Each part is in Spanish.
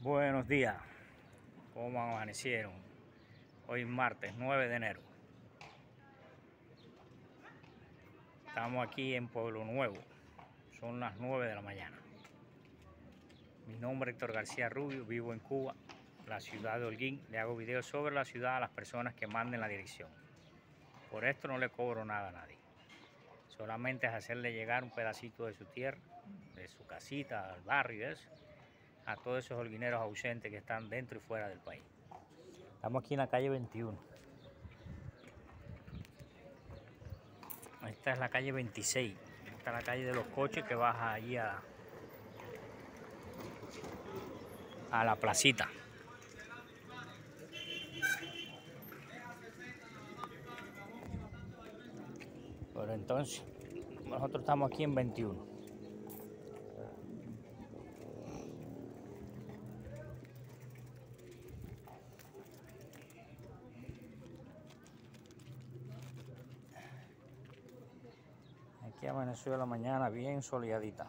Buenos días, ¿cómo amanecieron? Hoy martes 9 de enero. Estamos aquí en Pueblo Nuevo, son las 9 de la mañana. Mi nombre es Héctor García Rubio, vivo en Cuba, la ciudad de Holguín. Le hago videos sobre la ciudad a las personas que manden la dirección. Por esto no le cobro nada a nadie. Solamente es hacerle llegar un pedacito de su tierra, de su casita, al barrio y eso, a todos esos holguineros ausentes que están dentro y fuera del país. Estamos aquí en la calle 21. Esta es la calle 26. Esta es la calle de los coches que baja allí a la placita. Pero entonces, nosotros estamos aquí en 21. Aquí amaneció la mañana bien soleadita.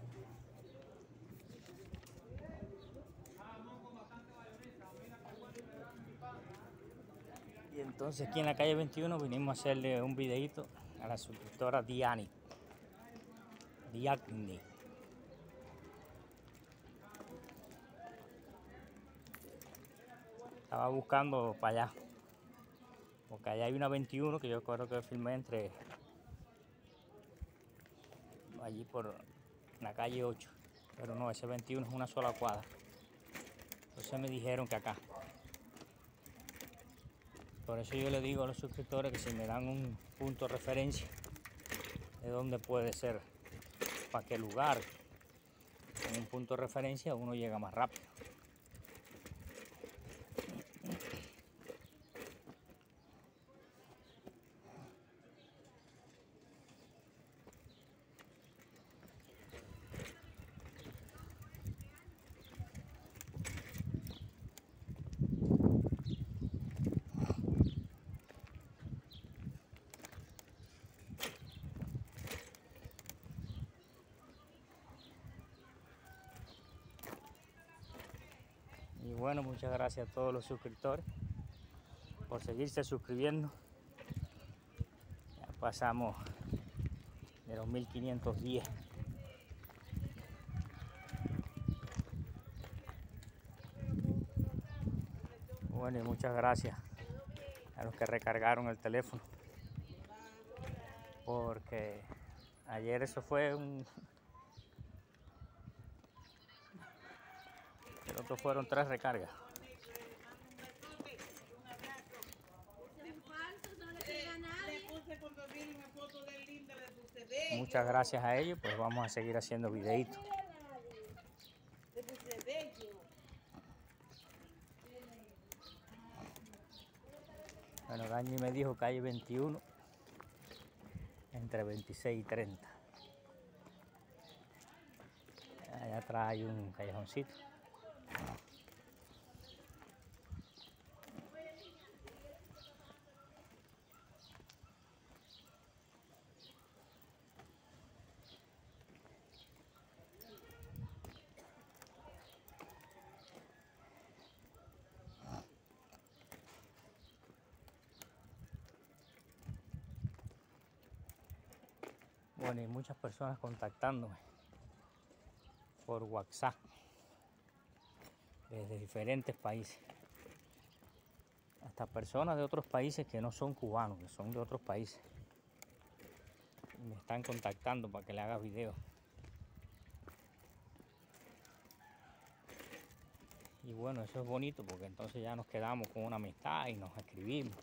Y entonces aquí en la calle 21 vinimos a hacerle un videito a la suscriptora Diani. Estaba buscando para allá, porque allá hay una 21 que yo creo que filmé entre allí por la calle 8, pero no, ese 21 es una sola cuadra. Entonces me dijeron que acá. Por eso yo le digo a los suscriptores que si me dan un punto de referencia de dónde puede ser, para qué lugar, con un punto de referencia uno llega más rápido. Y bueno, muchas gracias a todos los suscriptores por seguirse suscribiendo. Ya pasamos de los 1510. Bueno, y muchas gracias a los que recargaron el teléfono, porque ayer eso fue el otro fueron 3 recargas. Muchas gracias a ellos, pues vamos a seguir haciendo videitos. Bueno, Dani me dijo calle 21, entre 26 y 30. Allá atrás hay un callejoncito. Bueno, y muchas personas contactándome por WhatsApp desde diferentes países. Hasta personas de otros países que no son cubanos, que son de otros países. Me están contactando para que le haga videos. Y bueno, eso es bonito porque entonces ya nos quedamos con una amistad y nos escribimos.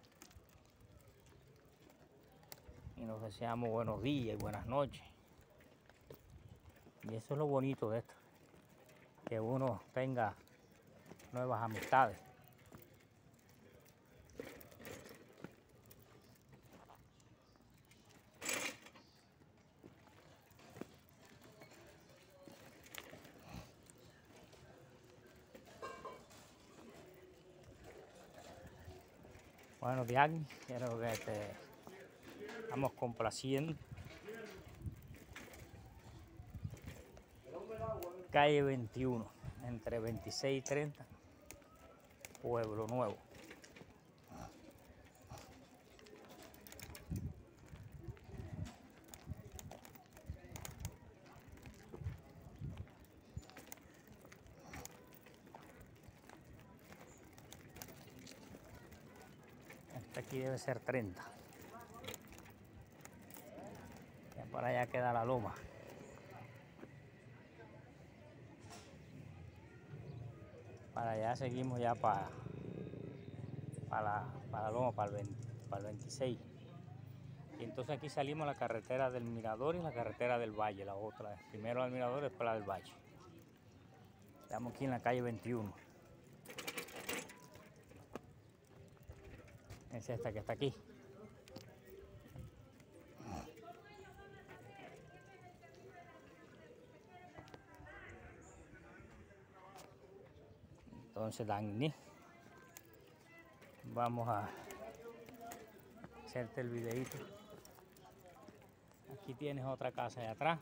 Y nos deseamos buenos días y buenas noches. Y eso es lo bonito de esto, que uno tenga nuevas amistades. Bueno, Diagni, quiero que estamos complaciendo. Calle 21. entre 26 y 30, Pueblo Nuevo. Este aquí debe ser 30. Ya por allá queda la loma. Para allá seguimos ya para la loma, para el 26. Y entonces aquí salimos a la carretera del Mirador y la carretera del Valle, la otra. Primero la del Mirador, después la del Valle. Estamos aquí en la calle 21. Es esta que está aquí. Entonces, Dani, vamos a hacerte el videito. Aquí tienes otra casa de atrás.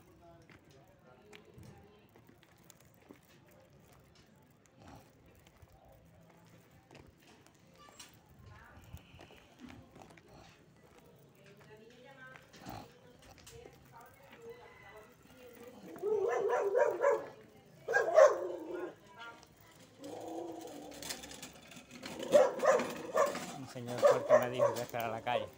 Un señor fuerte me dijo que esta era la calle.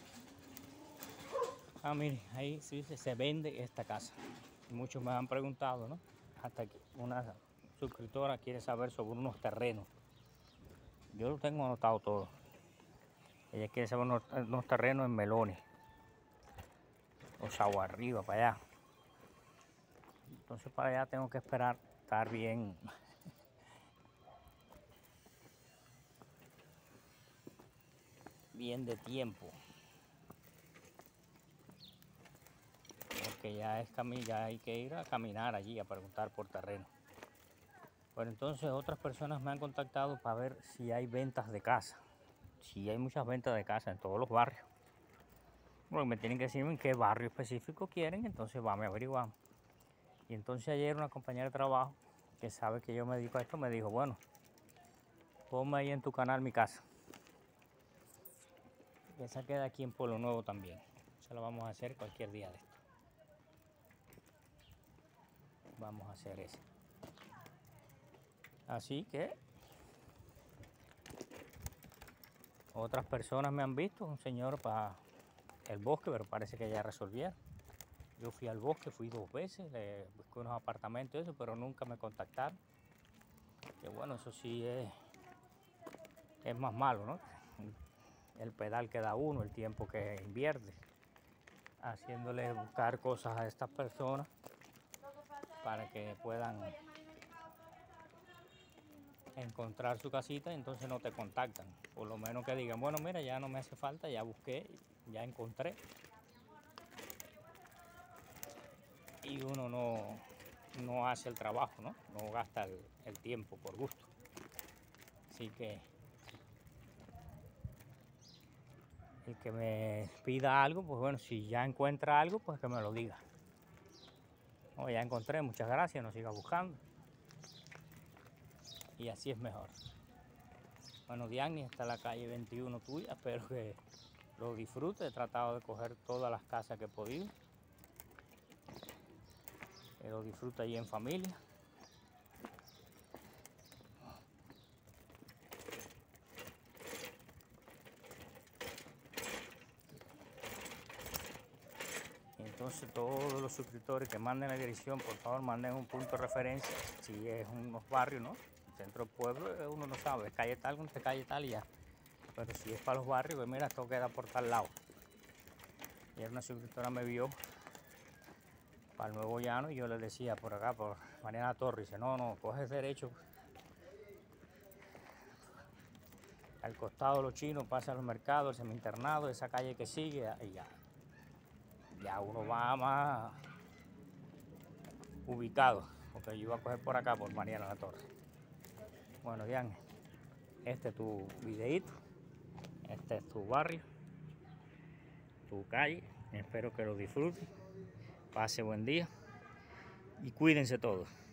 Ah, mire, ahí sí se vende esta casa. Muchos me han preguntado, ¿no? Hasta que una suscriptora quiere saber sobre unos terrenos. Yo lo tengo anotado todo. Ella quiere saber unos terrenos en Melones. O Sagua Arriba, para allá. Entonces para allá tengo que esperar estar bien. Bien de tiempo. Porque ya hay que ir a caminar allí, a preguntar por terreno. Bueno, entonces otras personas me han contactado para ver si hay ventas de casa. Si hay muchas ventas de casa en todos los barrios. Bueno, me tienen que decir en qué barrio específico quieren, entonces vamos a averiguar. Y entonces ayer una compañera de trabajo que sabe que yo me dedico a esto me dijo, bueno, ponme ahí en tu canal mi casa. Esa queda aquí en Pueblo Nuevo también. Se la vamos a hacer cualquier día de esto. Vamos a hacer ese. Así que otras personas me han visto, un señor para el bosque, pero parece que ya resolvieron. Yo fui al bosque, fui 2 veces, le busqué unos apartamentos y eso, pero nunca me contactaron. Que bueno, eso sí es más malo, ¿no? El pedal que da uno, el tiempo que invierte, haciéndole buscar cosas a estas personas para que puedan encontrar su casita y entonces no te contactan. Por lo menos que digan, bueno, mira, ya no me hace falta, ya busqué, ya encontré. Y uno no hace el trabajo, ¿no? No gasta el tiempo por gusto. Así que el que me pida algo, pues bueno, si ya encuentra algo, pues que me lo diga. No, ya encontré, muchas gracias, no siga buscando. Y así es mejor. Bueno, Diani, está en la calle 21 tuya, espero que lo disfrutes. He tratado de coger todas las casas que he podido. Que lo disfrute allí en familia. Entonces todos los suscriptores que manden la dirección, por favor manden un punto de referencia. Si es unos barrios, ¿no? Centro del pueblo, uno no sabe, calle tal, contra calle tal y ya. Pero si es para los barrios, pues mira, esto queda por tal lado. Y una suscriptora me vio para el Nuevo Llano y yo le decía por acá, por Mariana Torres, dice, no, coges derecho al costado de los chinos, pasa al mercado, el semi-internado, esa calle que sigue y ya uno va más ubicado, porque yo iba a coger por acá por Mariana La Torre. Bueno, Diane, este es tu videíto, este es tu barrio, tu calle, espero que lo disfruten, pase buen día y cuídense todos.